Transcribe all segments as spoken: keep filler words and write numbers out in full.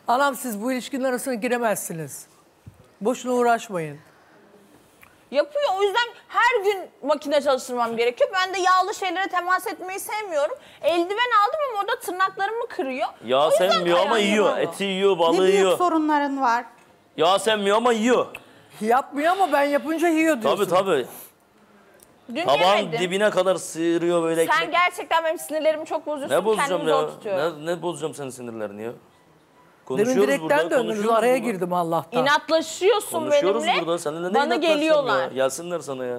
Anam siz bu ilişkinin arasına giremezsiniz. Boşuna uğraşmayın. Yapıyor. O yüzden her gün makine çalıştırmam gerekiyor. Ben de yağlı şeylere temas etmeyi sevmiyorum. Eldiven aldım ama o da tırnaklarımı kırıyor. Yağ sevmiyor ama yiyor. Eti yiyor, balığı Ne büyük yiyor. sorunların var. Yağ sevmiyor ama yiyor. Yapmıyor ama ben yapınca yiyor diyorsun. Tabii tabii. Dün Tabağın yemedim. dibine kadar sıyırıyor böyle. Sen ekmek. gerçekten benim sinirlerimi çok bozuyorsun. Ne bozacağım Kendimi ya? zor tutuyorum. Ne, ne bozacağım senin sinirlerini ya? Demin Konuşuyoruz direkten burada, döndünüz, konuşuyoruz araya burada. girdim Allah'tan. İnatlaşıyorsun Konuşuyoruz benimle. burada. Seninle ne Bana inatlaşacağım geliyorlar. ya? Gelsinler sana ya.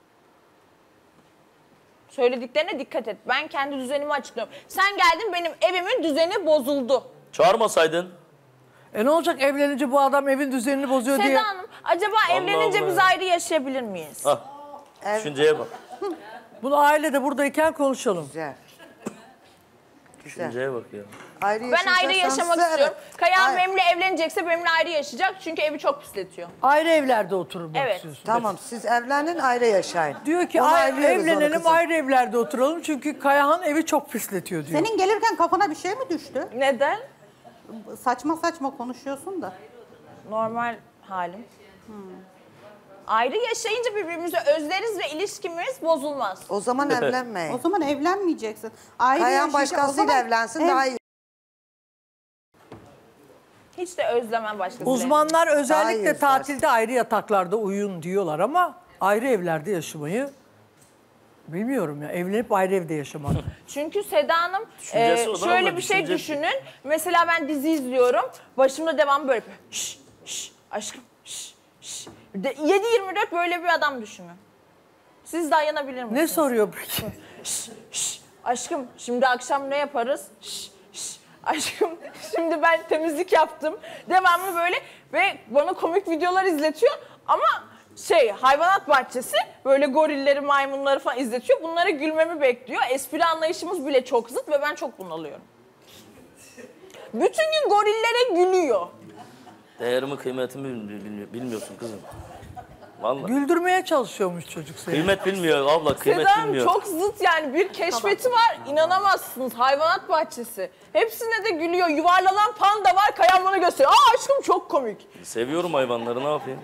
Söylediklerine dikkat et. Ben kendi düzenimi açıklıyorum. Sen geldin, benim evimin düzeni bozuldu. Çağırmasaydın. E ne olacak evlenince bu adam evin düzenini bozuyor diye. Seda Hanım, acaba Allah evlenince Allah. biz ayrı yaşayabilir miyiz? Ah. Düşünceye bak. Bunu ailede buradayken konuşalım. Güzel. Güzel. Düşünceye bak ya. Ayrı Ben ayrı yaşamak size- istiyorum. Kayahan Ay- benimle evlenecekse benimle ayrı yaşayacak. Çünkü evi çok pisletiyor. Ayrı evlerde oturmak Evet. istiyorsun. Tamam, siz evlenin, ayrı yaşayın. Diyor ki Onu "Ay, ayrılıyoruz onu evlenelim kızım." ayrı evlerde oturalım çünkü Kayahan evi çok pisletiyor diyor. Senin gelirken kafana bir şey mi düştü? Neden? Saçma saçma konuşuyorsun da. Normal halim. Ayrı yaşayınca birbirimizi özleriz ve ilişkimiz bozulmaz. O zaman evlenmeyin. O zaman evlenmeyeceksin. Ayrı Kayan yaşayacak- o başkasıyla zaman evlensin ev- daha iyi. Hiç de özlemem başkasıyla. Uzmanlar Daha iyi özellikle özlersin. tatilde ayrı yataklarda uyuyun diyorlar ama ayrı evlerde yaşamayı bilmiyorum ya. Evlenip ayrı evde yaşamak. Çünkü Seda Hanım Düşüncesi e, o da şöyle ama bir şey düşünce- düşünün. Mesela ben dizi izliyorum. Başımda devam böyle şş şş aşkım şş şş. yedi yirmi dört böyle bir adam düşünün. Siz dayanabilir misiniz? Ne soruyor peki? Şş, şş, aşkım şimdi akşam ne yaparız? Şş, şş, aşkım şimdi ben temizlik yaptım. Devamlı böyle ve bana komik videolar izletiyor ama şey hayvanat bahçesi böyle gorilleri maymunları falan izletiyor. Bunlara gülmemi bekliyor. Espri anlayışımız bile çok zıt ve ben çok bunalıyorum. Bütün gün gorillere gülüyor. Değerimi, kıymetimi bilmi- bilmiyorsun kızım. Vallahi. Güldürmeye çalışıyormuş çocuk seni. Kıymet bilmiyor abla, kıymet Seda Hanım bilmiyor. çok zıt yani bir keşfeti var inanamazsınız hayvanat bahçesi. Hepsine de gülüyor yuvarlanan panda var Kayan bana gösteriyor. Aa aşkım çok komik. Seviyorum hayvanları, ne yapayım?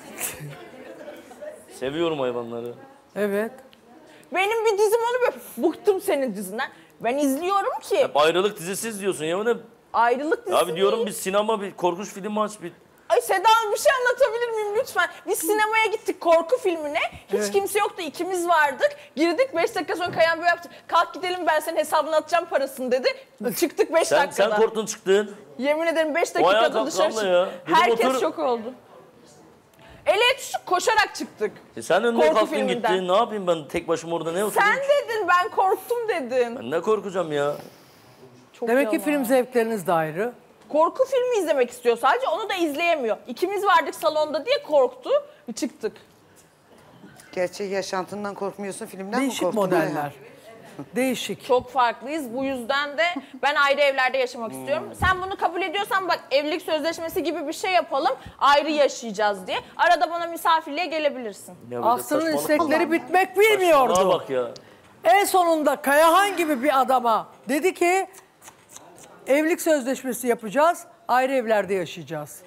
Seviyorum hayvanları. Evet. Benim bir dizim onu böyle bıktım senin dizinden. Ben izliyorum ki Hep ayrılık dizisi izliyorsun ya. Ne? ayrılık dizisi Abi diyorum değil. bir sinema, bir korkunç filmi aç bir. Ay Seda Hanım bir şey anlatabilir miyim lütfen? Biz sinemaya gittik korku filmine. Hiç Evet. kimse yoktu ikimiz vardık. Girdik beş dakika sonra Kayan böyle yaptı. Kalk gidelim ben senin hesabını atacağım parasını dedi. Çıktık beş Sen, dakikada. sen korktun çıktın. Yemin ederim beş O ayağa dakikada kalk dışarı abla çıktık. ya. Dedim Herkes otur. şok oldu. Ele tutuşup koşarak çıktık. E sen önüne Korku kalktın filminden. gittin. Ne yapayım ben tek başıma orada ne oturayım? Sen dedin ben korktum dedin. Ben ne korkacağım ya? Çok Demek ki yalan. film zevkleriniz de ayrı. Korku filmi izlemek istiyor sadece onu da izleyemiyor. İkimiz vardık salonda diye korktu. Çıktık. Gerçek yaşantından korkmuyorsun, filmden Değişik mi korktun? modeller. Değişik. Çok farklıyız. Bu yüzden de ben ayrı evlerde yaşamak istiyorum. Sen bunu kabul ediyorsan bak evlilik sözleşmesi gibi bir şey yapalım. Ayrı yaşayacağız diye. Arada bana misafirliğe gelebilirsin. Ya böyle Aslı'nın saçmalık- istekleri bitmek Saçmalığa bilmiyordu. bak ya. En sonunda Kayahan gibi bir adama dedi ki evlilik sözleşmesi yapacağız, ayrı evlerde yaşayacağız.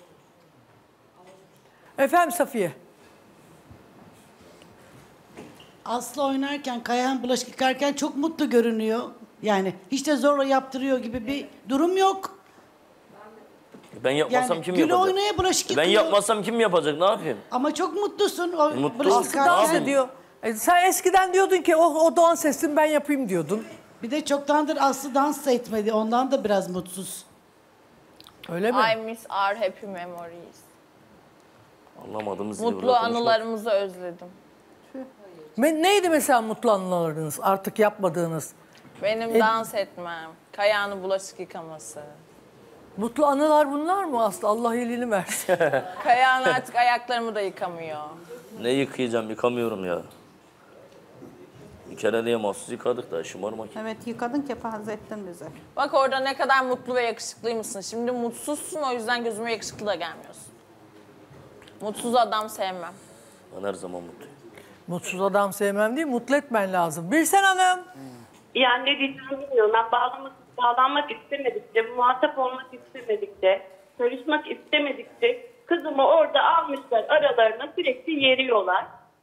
Efendim Safiye. Aslı oynarken, Kayahan bulaşık yıkarken çok mutlu görünüyor. Yani hiç de zorla yaptırıyor gibi bir durum yok. Ben yapmasam Yani kim gül yapacak? oynaya bulaşık Ben yıkıyor. yapmasam kim yapacak? Ne yapayım? Ama çok mutlusun. O Mutlu. bulaşık Aslı yıkarken. dans Dans ediyor. E, sen eskiden diyordun ki o, o dans etsin ben yapayım diyordun. Bir de çoktandır Aslı dans da etmedi. Ondan da biraz mutsuz. Öyle mi? I miss our happy memories. Anlamadığımız gibi Mutlu burada konuşmak. anılarımızı özledim. Me- Neydi mesela mutlu anılarınız artık yapmadığınız? Benim E- dans etmem. Kayan'ın bulaşık yıkaması. Mutlu anılar bunlar mı Aslı? Allah iyiliğini versin. Kayan artık ayaklarımı da yıkamıyor. Ne yıkayacağım? Yıkamıyorum ya. Bir kere diye mahsus yıkadık da şımarmak. Evet yıkadın kepaze ettin bize. Bak orada ne kadar mutlu ve yakışıklıymışsın. Şimdi mutsuzsun o yüzden gözüme yakışıklı da gelmiyorsun. Mutsuz adam sevmem. Ben her zaman mutluyum. Mutsuz adam sevmem değil, mutlu etmen lazım. Birsen Hanım. Yani ne diyeceğimi bilmiyorum. Ben bağlamak, bağlanmak istemedikçe, muhatap olmak istemedikçe karışmak istemedikçe kızımı orada almışlar, aralarına sürekli yeriyorlar.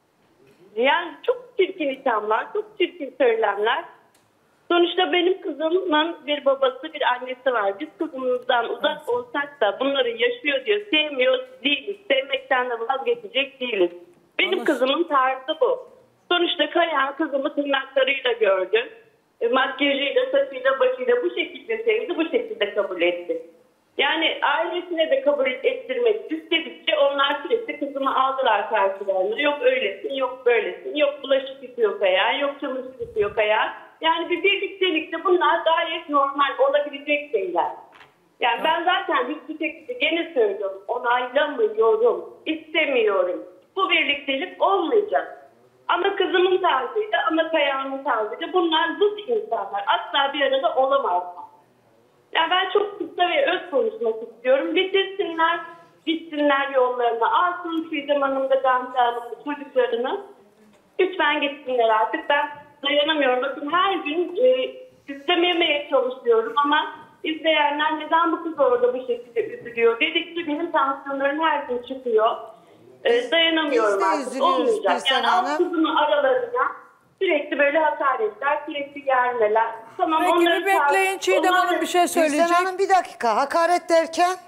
Yani çok çirkin ithamlar, çok çirkin söylemler. Sonuçta benim kızımın bir babası, bir annesi var. Biz kızımızdan uzak olsak da bunları yaşıyor diyor. Sevmiyor değiliz. Sevmekten de vazgeçecek değiliz. Benim kızımın tarzı bu. Sonuçta Kayahan kızımı tırnaklarıyla gördü. E, makyajıyla, saçıyla, başıyla bu şekilde sevdi, bu şekilde kabul etti. Yani ailesine de kabul ettirmek istedikçe onlar sürekli kızımı aldılar karşılarına. Yok öylesin, yok böylesin, yok bulaşık yıkıyor Kayahan, yok çamaşır yıkıyor Kayahan. Yani bir birliktelikte bunlar gayet normal olabilecek şeyler. Yani ben zaten hiçbir şekilde gene söylüyorum, onaylamıyorum, istemiyorum. Bu birliktelik olmayacak. Ama kızımın tarzıyla, ama Kayahan'ın tarzıyla bunlar zıt insanlar. Asla bir arada olamazlar. Yani ben çok kısa ve öz konuşmak istiyorum. Bitirsinler, gitsinler yollarına. Alsın Çiğdem Hanım da Gamze Hanım'ın çocuklarını. Lütfen gitsinler artık. Ben dayanamıyorum. Bakın her gün e, istememeye çalışıyorum ama izleyenler neden bu kız orada bu şekilde üzülüyor dedikçe benim tansiyonlarım her gün çıkıyor. E, dayanamıyorum Biz de artık. üzülüyoruz Olmayacak. Gülsen Yani Hanım. alt kızımın aralarına sürekli böyle hakaretler, sürekli germeler. Tamam, Peki onları bir bekleyin, çağır- Çiğdem onlar- Hanım bir şey söyleyecek. Gülsen Hanım bir dakika. Hakaret derken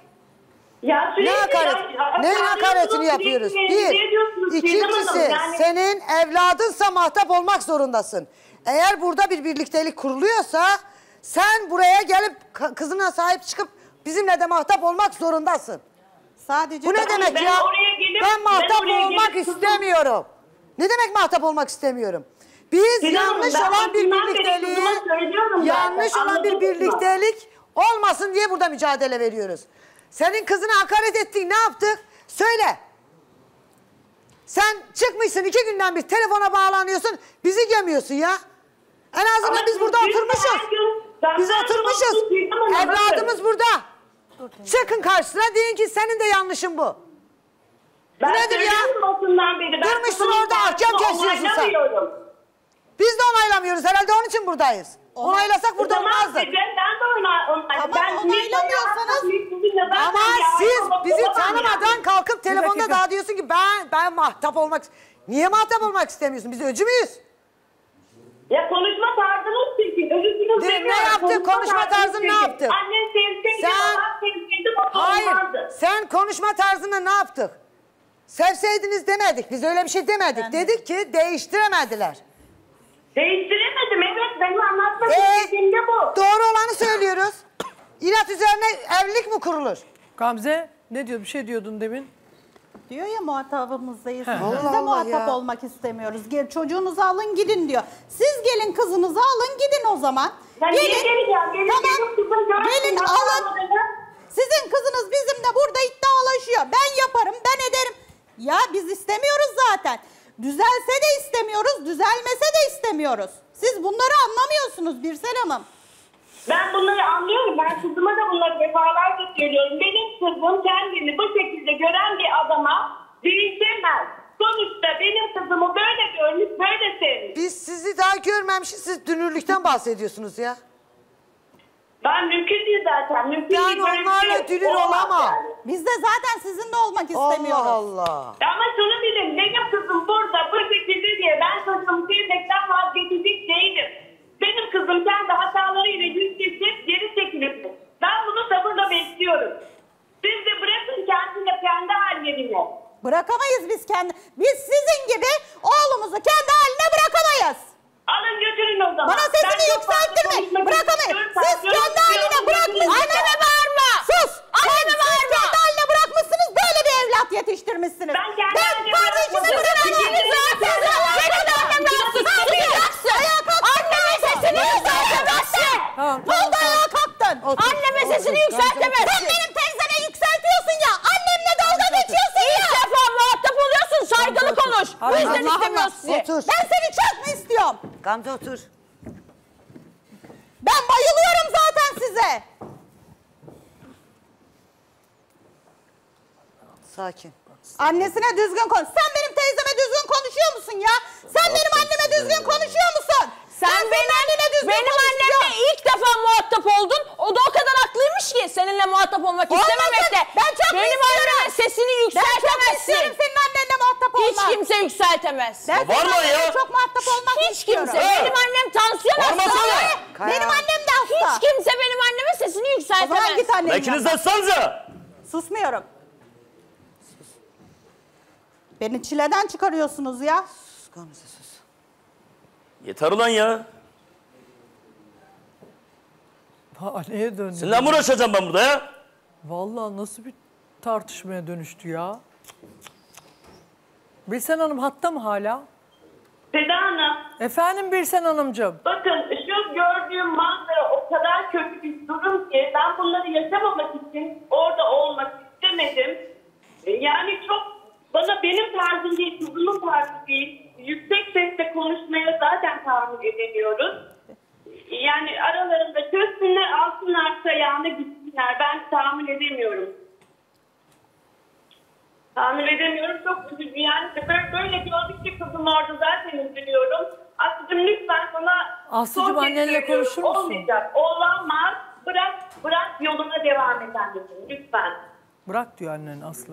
Ya ne sürekli hakaret? ya- ya- Neyin ya- hakaretini ya- yapıyoruz? sürekli Bir. ne diyorsunuz Çiğdem Hanım? İkincisi Yani- senin evladınsa muhatap olmak zorundasın. Eğer burada bir birliktelik kuruluyorsa sen buraya gelip ka- kızına sahip çıkıp bizimle de muhatap olmak zorundasın. Sadece Bu ne demek ben ya? oraya gelip- Ben muhatap ben oraya olmak gelip kızım- istemiyorum. Ne demek muhatap olmak istemiyorum? Biz Çiğdem Hanım, yanlış ben olan bir başından beri birlikteliği, kızıma söylüyorum yanlış zaten, olan bir anladınız mı? birliktelik olmasın diye burada mücadele veriyoruz. Senin kızına hakaret ettik, ne yaptık? Söyle. Sen çıkmışsın iki günden bir telefona bağlanıyorsun, bizi gömüyorsun ya. En azından Ama biz burada biz de oturmuşuz. her gün- ben Biz her gün oturmuşuz. oturuyorum ama Evladımız bakın. burada. Çıkın karşısına deyin ki senin de yanlışın bu. Ben nedir ya? söylüyorum başından beri. Ben Durmuşsun kızımın orada, ahkam tarzını kesiyorsun sen. onaylamıyorum. Biz de onaylamıyoruz herhalde, onun için buradayız. Onaylasak burada O zaman olmazdı. size- Ben de onay, onay. Tamam, ben onaylamıyorsanız- Ama siz bizi tanımadan kalkıp telefonda dakika. daha diyorsun ki ben ben muhatap olmak... Niye muhatap olmak istemiyorsun? Biz öcü müyüz? Ya konuşma tarzınız çirkin. Özürsünüz Ne- ne demiyorum. yaptın? Konuşma tarzın ne çirkin. yaptın? Annen sevseydi, Sen- babam sevseydi o Hayır. olmazdı. Sen konuşma tarzına ne yaptık? Sevseydiniz demedik. Biz öyle bir şey demedik. Dedik ki değiştiremediler. Değiştiremedim, evet. Benim anlatmak Ee, istediğim de bu. doğru olanı söylüyoruz. İnat üzerine evlilik mi kurulur? Gamze ne diyor? Bir şey diyordun demin. diyor ya muhatabımız değilsiniz. He. Biz Allah de Allah muhatap ya. olmak istemiyoruz. Gel çocuğunuzu alın gidin diyor. Siz gelin kızınızı alın gidin o zaman. Ben niye geleceğim? Gelin Tamam. benim kızım görsün. Gelin nasıl alın. olmadığını. Sizin kızınız bizimle burada iddialaşıyor. Ben yaparım, ben ederim. Ya biz istemiyoruz zaten. Düzelse de istemiyoruz, düzelmese de istemiyoruz. Siz bunları anlamıyorsunuz Birsel Hanım. Ben bunları anlıyorum. Ben kızıma da bunları defalarca söylüyorum. Benim kızım kendini bu şekilde gören bir adama değişemez. Sonuçta benim kızımı böyle görmüş, böyle sevmiş. Biz sizi daha görmemişiz. Siz dünürlükten bahsediyorsunuz ya. Ben mümkün değil zaten. Mümkün Yani değil. Böyle bir onlarla şey dünür olmaz olamam. yani. Biz de zaten sizinle olmak istemiyoruz. Allah Allah. Ama şunu bilin, benim kızım burada bu şekilde diye ben kızımı sevmekten vazgeçecek değilim. Benim kızım kendi hatalarıyla yüzleşip geri çekilir. Ben bunu sabırla bekliyorum. Siz de bırakın kendine kendi hallerine. Bırakamayız biz kendi. Biz sizin gibi oğlumuzu kendi haline bırakamayız. Alın götürün o zaman. Bana sesini Ben çok yükselttirme. fazla konuşmak Bırakamayız. istiyorum. Siz Sen kendi diyorum, haline diyorum, bırakmışsınız. götürün. Anneme bağırma. Sus. Anneme bağırma. Siz kendi haline bırakmışsınız. Böyle bir evlat yetiştirmişsiniz. Ben kendi ben haline kardeşimi bırakmadım. bırakmadım. Senin zaten. Senin annem rahatsız. Ayağa kalktın. Anneme sesini yükseltemezsin. Tamam, Ne oldu ayağa kalktın? Anneme sesini yükseltemezsin. Sen benim teyzeme yükseltiyorsun ya. Annemle dalga geçiyorsun ya. İlk defa muhatap oluyorsun, saygılı konuş. Bu Hadi yüzden Allah istemiyoruz Allah. sizi. Otur. Ben seni çok mu istiyorum? Gamze otur. Ben bayılıyorum zaten size. Sakin. Annesine düzgün konuş. Sen benim teyzeme düzgün konuşuyor musun ya? Sen benim anneme düzgün konuşuyor musun? Sen senin benim, annene düzgün benim konuşuyorsun. annemle ilk defa muhatap oldun. O da o kadar haklıymış ki seninle muhatap olmak Olmasın. istememekte. mı Benim istiyorum? anneme sesini Ben çok yükseltemezsin. istiyorum senin annenle muhatap olmak. Hiç kimse yükseltemez. Ben Ya var senin mı annenle ya? çok muhatap olmak Hiç istiyorum. kimse. Benim annem tansiyon Varmasana. hastası. Kaya. Benim annem de hasta. Hiç kimse benim anneme sesini O zaman yükseltemez. git annenin İkiniz yanına. de sanza. Susmuyorum. Beni çileden çıkarıyorsunuz ya. Sus Gamze sus. Yeter ulan ya. Ha, neye döndü? Seninle mi uğraşacağım ben burada ya? Vallahi nasıl bir tartışmaya dönüştü ya. Birsen Hanım hatta mı hala? Seda Hanım, Efendim Birsen Hanımcığım. bakın şu gördüğüm manzara o kadar kötü bir durum ki ben bunları yaşamamak için orada olmak istemedim. E, Yani çok bana benim tarzım değil, kızımın tarzı değil. Yüksek sesle konuşmaya zaten tahammül edemiyoruz. Yani aralarında çözsünler, alsınlar ayağına gitsinler. Ben tahammül edemiyorum. Tahammül edemiyorum. Çok üzücü. Yani böyle, böyle gördükçe kızım orada zaten üzülüyorum. Aslıcığım lütfen sana Aslıcığım, son kez annenle söylüyorum. konuşur musun? Olmayacak. Olamaz. Bırak, bırak yoluna devam et anneciğim. Lütfen. Bırak diyor annen Aslı.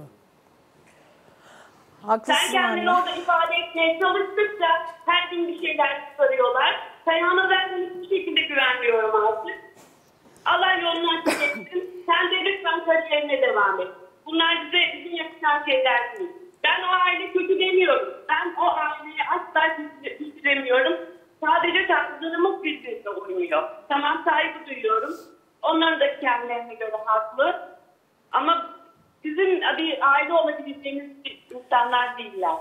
Sen Haklısın kendini anne. orada ifade etmeye çalıştıkça her gün bir şeyler çıkarıyorlar. Kayhan'a ben hiçbir şekilde güvenmiyorum artık. Allah yolunu açık etsin. Sen de lütfen kariyerine devam et. Bunlar bize bizim yakışan şeyler değil. Ben o aile kötü demiyorum. Ben o aileyi asla üzülemiyorum. Sadece tarzlarımız birbirine uymuyor. Tamam, saygı duyuyorum. Onların da kendilerine göre haklı. Ama bizim bir aile olabileceğimiz insanlar değiller.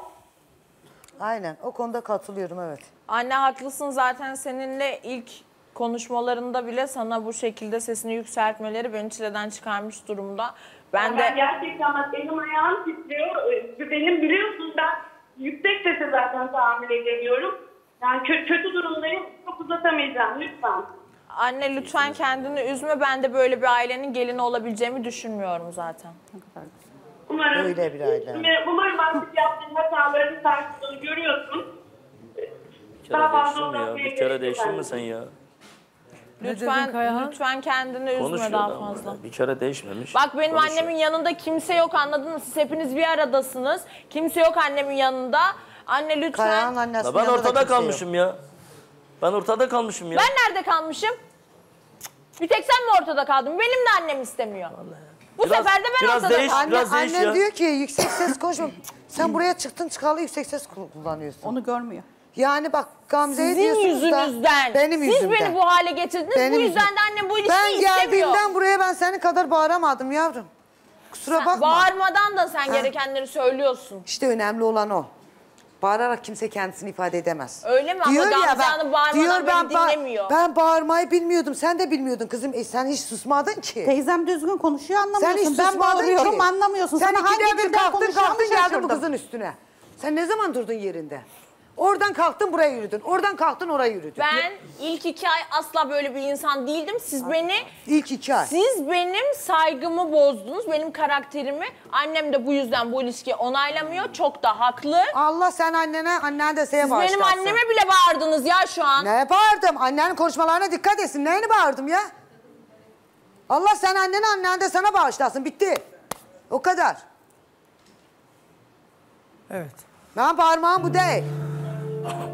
Aynen o konuda katılıyorum evet. Anne haklısın, zaten seninle ilk konuşmalarında bile sana bu şekilde sesini yükseltmeleri beni çileden çıkarmış durumda. Ben Ben de gerçekten bak benim ayağım titriyor. Benim biliyorsun ben yüksek sese zaten tahammül edemiyorum. Yani kötü, kötü durumdayım. Çok uzatamayacağım lütfen. anne lütfen kendini üzme, ben de böyle bir ailenin gelini olabileceğimi düşünmüyorum zaten. Umarım, Öyle bir aile. Umarım artık yaptığın hatalarını karşılığını görüyorsun. Bir kere Daha fazla değiştin mi ya? uzatmaya Bir kere gerek değiştin yok mi sen ya? Ne dedin Lütfen Kayahan? lütfen kendini üzme Konuşuyor daha adam fazla. böyle. Bir kere değişmemiş. Bak benim Konuşuyor. annemin yanında kimse yok, anladın mı? Siz hepiniz bir aradasınız. Kimse yok annemin yanında. Anne lütfen. Kayahan annesinin Ya ben yanında da ortada kimse yok. kalmışım ya. Ben ortada kalmışım ya. Ben nerede kalmışım? Bir tek sen mi ortada kaldın? Benim de annem istemiyor. Bu Biraz- sefer de ben biraz ortada değiş- kaldım. Anne, Biraz değiş annem ya. diyor ki yüksek ses konuşma. Sen buraya çıktın çıkalı yüksek ses kullanıyorsun. Onu görmüyor. Yani bak Gamze'ye Sizin diyorsunuz da yüzünüzden. benim Siz yüzümden. beni bu hale getirdiniz. Benim bu yüzden yüzüm- de annem bu ilişkiyi Ben istemiyor. geldiğimden buraya ben senin kadar bağıramadım yavrum. Kusura Sen bakma. bağırmadan da sen gerekenleri söylüyorsun. İşte önemli olan o. Bağırarak kimse kendisini ifade edemez. Öyle mi? Ama Gamze Hanım bağırmadan beni ba- dinlemiyor. ben bağırmayı bilmiyordum. Sen de bilmiyordun kızım. E, sen hiç susmadın ki. Teyzem düzgün konuşuyor Sen anlamıyorsun. hiç Ben susmadın bağırıyorum ki. anlamıyorsun. Sen Sana hangi ikide bir dilden kalktın konuşacağımı kalktın geldin bu şaşırdım. kızın üstüne. Sen ne zaman durdun yerinde? Oradan kalktın buraya yürüdün. Oradan kalktın oraya yürüdün. Ben ilk iki ay asla böyle bir insan değildim. Siz beni İlk iki ay. Siz benim saygımı bozdunuz, benim karakterimi. Annem de bu yüzden bu ilişkiyi onaylamıyor. Çok da haklı. Allah sen annene, annen de seye Siz bağışlasın. benim anneme bile bağırdınız ya şu an. Ne bağırdım? Annenin konuşmalarına dikkat etsin. Neyini bağırdım ya? Allah sen annene, annen de sana bağışlasın. Bitti. O kadar. Evet. Ben parmağım bu değil.